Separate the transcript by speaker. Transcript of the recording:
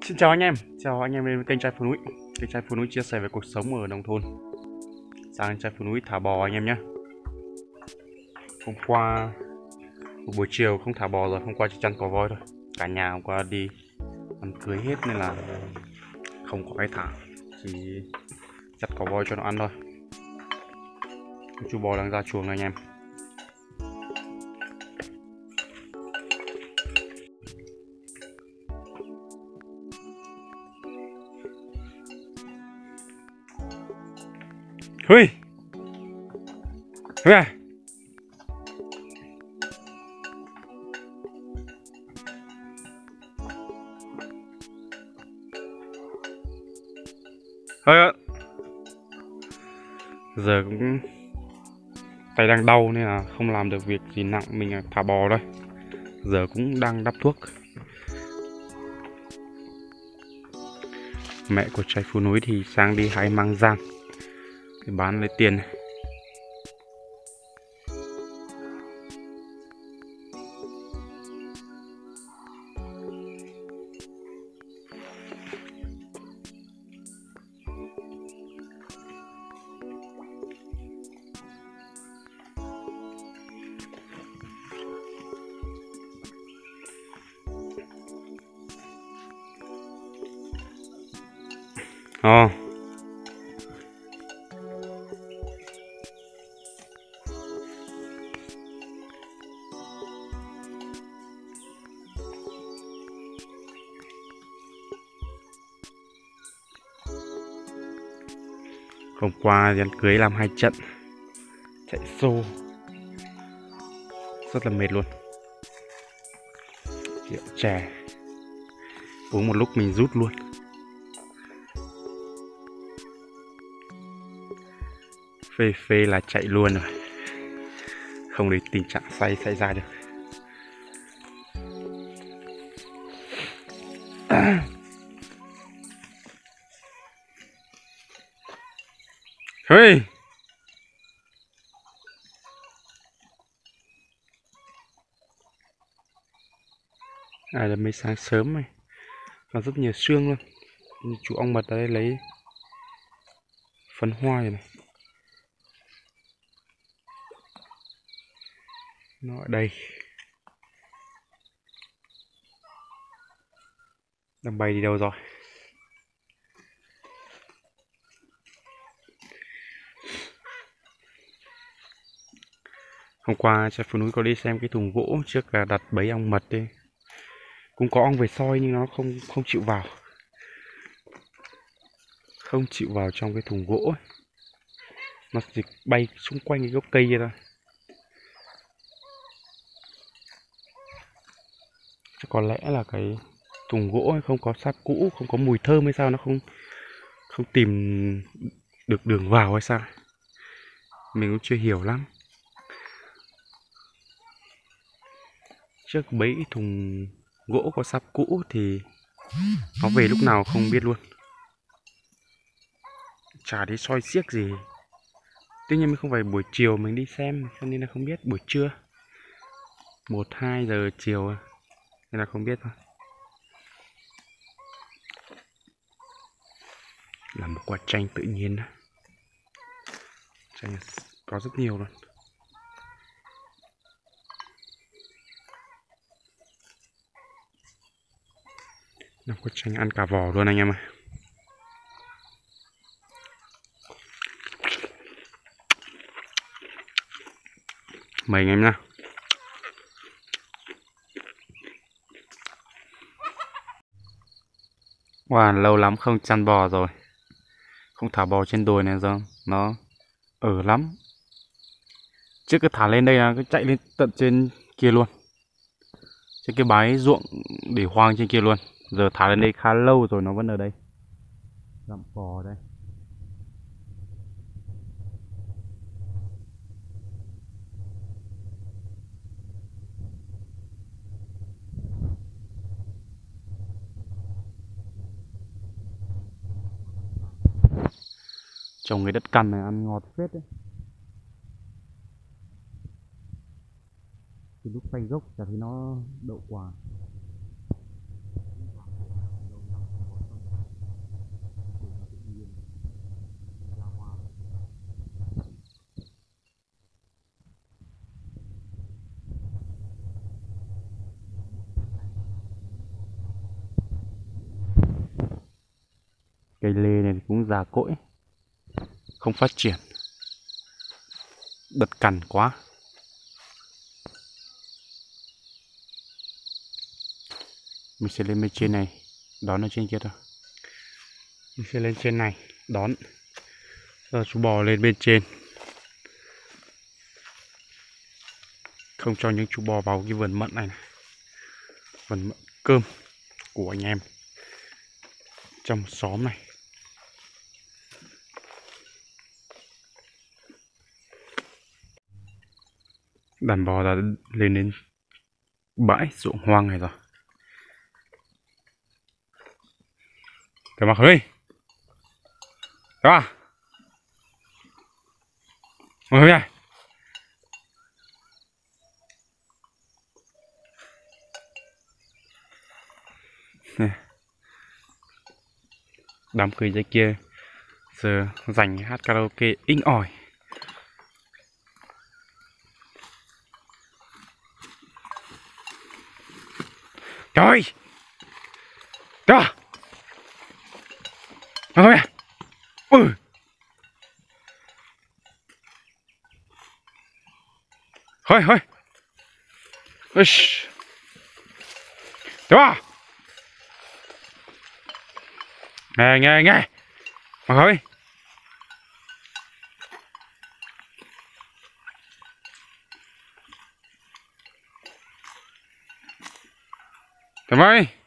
Speaker 1: Xin chào anh em đến kênh Trai Phố Núi. Kênh Trai Phố Núi chia sẻ về cuộc sống ở nông thôn. Sang Trai Phố Núi thả bò anh em nhé. Hôm qua một buổi chiều không thả bò rồi, hôm qua chỉ chăn cò voi thôi. Cả nhà hôm qua đi ăn cưới hết nên là không có ai thả, chỉ chặt cò voi cho nó ăn thôi. Chú bò đang ra chuồng này anh em. Hui, hui à. Thôi giờ cũng tay đang đau nên là không làm được việc gì nặng, mình thả bò thôi. Giờ cũng đang đắp thuốc. Mẹ của Trai Phố Núi thì sang đi hái măng rang để bán lấy tiền. Ồ, hôm qua đám cưới làm 2 trận chạy xô rất là mệt luôn. Rượu chè uống một lúc mình rút luôn. Phê phê là chạy luôn rồi, không để tình trạng say xảy ra được. Hey! Là mới sáng sớm này, có rất nhiều sương luôn. Chú ong mật ở đây lấy phấn hoa rồi này. Nó ở đây. Đang bay đi đâu rồi? Hôm qua Trai Phố Núi có đi xem cái thùng gỗ trước là đặt bẫy ong mật đi. Cũng có ong về soi nhưng nó không chịu vào. Không chịu vào trong cái thùng gỗ ấy. Nó chỉ bay xung quanh cái gốc cây kia thôi. Chắc có lẽ là cái thùng gỗ ấy không có sáp cũ, không có mùi thơm hay sao, nó không tìm được đường vào hay sao. Mình cũng chưa hiểu lắm. Trước bấy thùng gỗ có sáp cũ thì nó về lúc nào không biết luôn. Chả thấy soi xiếc gì. Tuy nhiên mình không phải buổi chiều mình đi xem, cho nên là không biết. Buổi trưa 1-2 giờ chiều nên là không biết thôi. Là một quả chanh tự nhiên đó. Chanh có rất nhiều luôn. Làm quả chanh ăn cả vỏ luôn anh em ạ. Mời anh em nha. Wow, lâu lắm không chăn bò rồi. Không thả bò trên đồi này rồi. Nó ở lắm. Trước cứ thả lên đây là cứ chạy lên tận trên kia luôn. Trên cái bãi ruộng để hoang trên kia luôn. Giờ thả lên đây khá lâu rồi nó vẫn ở đây. Gặm bò đây. Trồng cái đất cằn này ăn ngọt phết đấy. Từ lúc phanh gốc chả thấy nó đậu quả. Cây lê này cũng già cỗi, không phát triển, đất cằn quá. Mình sẽ lên bên trên này đón ở trên kia thôi. Mình sẽ lên trên này đón. Giờ chú bò lên bên trên, không cho những chú bò vào cái vườn mận này, vườn mận cơm của anh em trong xóm này. Đàn bò đã lên đến bãi ruộng hoang này rồi. Thằng Mặc ơi, đó à? Mọi người này. Đám cưới dưới kia giờ dành hát karaoke inh ỏi. Trời, đó, mọi người này. Thôi thôi, đó, nghe nghe nghe, mọi người. Cảm ơn.